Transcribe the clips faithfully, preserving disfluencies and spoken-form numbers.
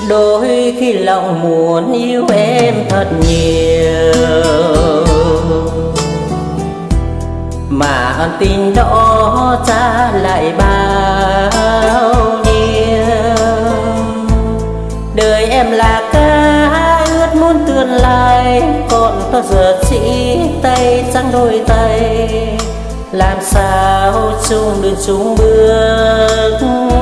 Đôi khi lòng muốn yêu em thật nhiều, mà ân tình đó trả lại bao nhiêu. Đời em là cá ướt muốn tươn lại, còn tôi giờ chỉ tay trắng đôi tay, làm sao chung được chung bước.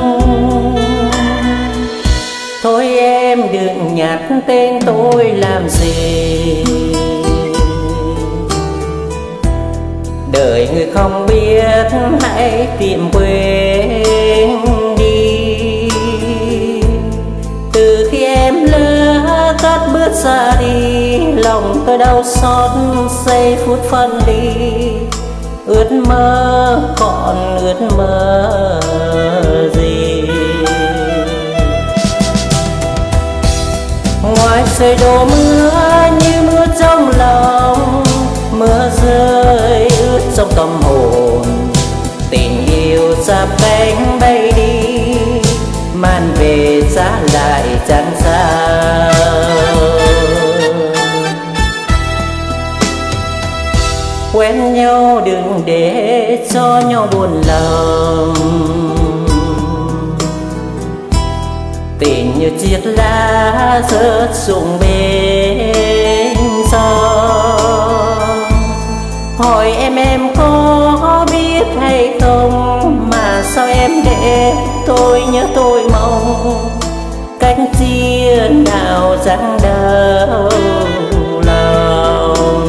Thôi em đừng nhắc tên tôi làm gì, đời người không biết hãy tìm quên đi. Từ khi em lỡ cất bước ra đi, lòng tôi đau xót giây phút phân ly. Ước mơ còn ước mơ gì, ngoài trời đổ mưa như mưa trong lòng, mưa rơi ướt trong tâm hồn. Tình yêu sắp cánh bay đi, màn về trả lại chẳng sao. Quen nhau đừng để cho nhau buồn lòng, tình như chiếc lá rớt xuống bên gió. Hỏi em em có biết hay không, mà sao em để tôi nhớ tôi mong. Cánh chia nào chẳng đau lòng.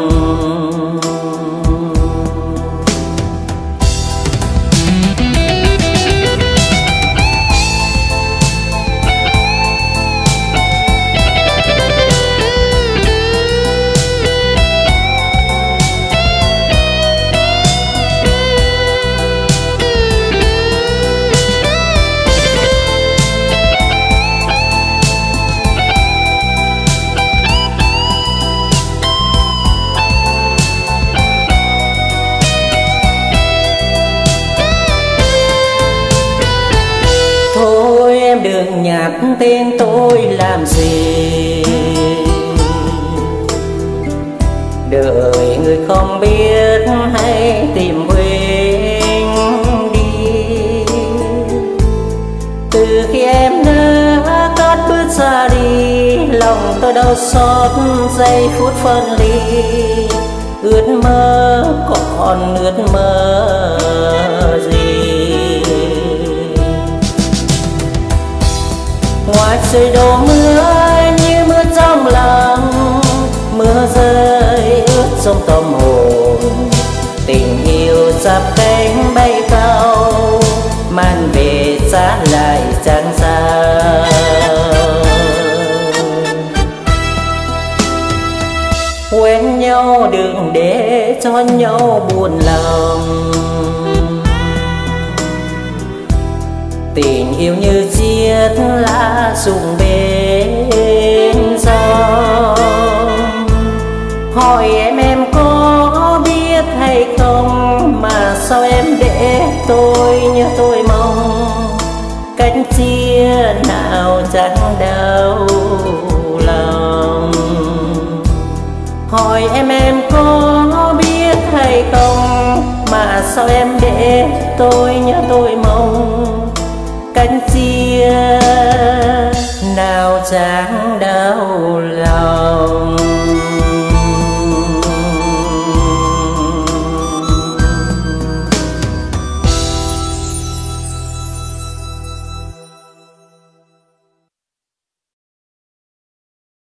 Em đừng nhắc tên tôi làm gì, đời người không biết hãy tìm quên đi. Từ khi em đã cất bước ra đi, lòng tôi đau xót giây phút phân ly. Ước mơ còn ước mơ gì, ngoài trời đổ mưa như mưa trong lòng, mưa rơi ướt trong tâm hồn. Tình yêu sắp cánh bay cao, màn về trả lại chẳng sao. Quen nhau đừng để cho nhau buồn lòng, tình yêu như chiếc lá rụng bên gió. Hỏi em em có biết hay không, mà sao em để tôi nhớ tôi mong. Cánh chia nào chẳng đau lòng. Hỏi em em có biết hay không, mà sao em để tôi nhớ tôi mong. Cánh chia nào chẳng đau